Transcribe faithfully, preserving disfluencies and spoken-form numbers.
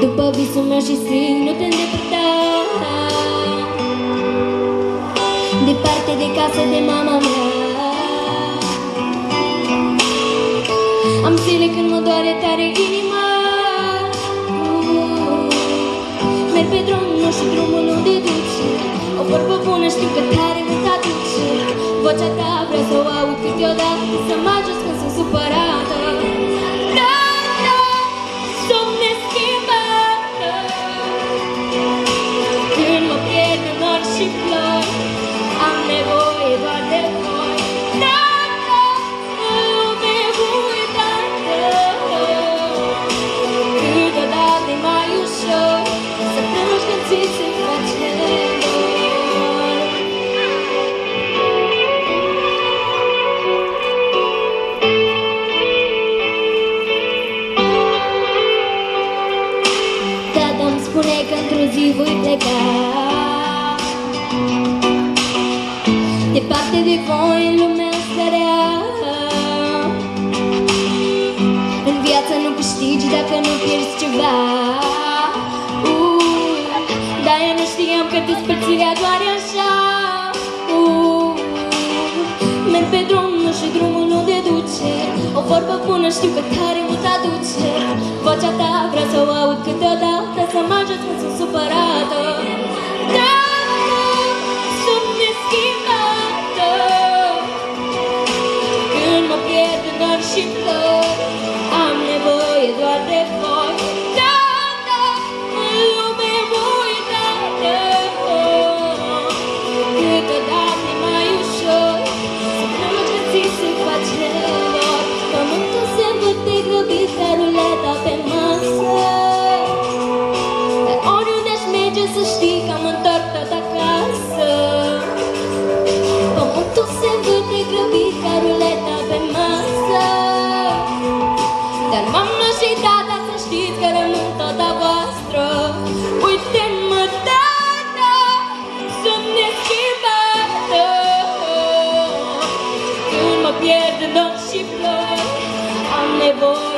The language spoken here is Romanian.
După visul meu și strig, nu te îndepărta departe de casă, de mama mea. Am zile când mă doare tare inima, merg pe drum, nu știu drumul unde duce. O vorbă bună știu că tare mult aduce. Vocea ta vreau să o aud câteodată, să mă ajut când sunt supărată. Da, da, sunt neschimbată. Când mă pierd în nori și flori, am nevoie doar de voi. Da, da, lume uitată. Câteodată e mai ușor să plângi când ți se face dor. Tata îmi spune că într-o zi voi pleca departe de voi în lumea asta rea. În viață nu câștigi dacă nu pierzi ceva. uh, Dar eu nu știam că despărțirea doare așa. uh, Merg pe drum, nu știu drumul unde duce. O vorbă bună știu că tare mult aduce. Vocea ta vreau să o aud câteodată, să mă ajut când sunt supărată. Da, sunt neschimbată. Când mă pierd în nori și flori, am nevoie doar de voi. Da, da, în lume uitată. Câteodată e mai ușor să plângi când ți se face dor. Pământul se învârte grăbit ca ruleta pe masă, dar oriunde aș merge să știi că mă întorc tot acasă. Pământul se învârte grăbit ca ruleta pe masă, dar mama și tata să știți că rămân tot a voastră. Uite-mă, tata, sunt neschimbată. Când mă pierd în nori și flori, am nevoie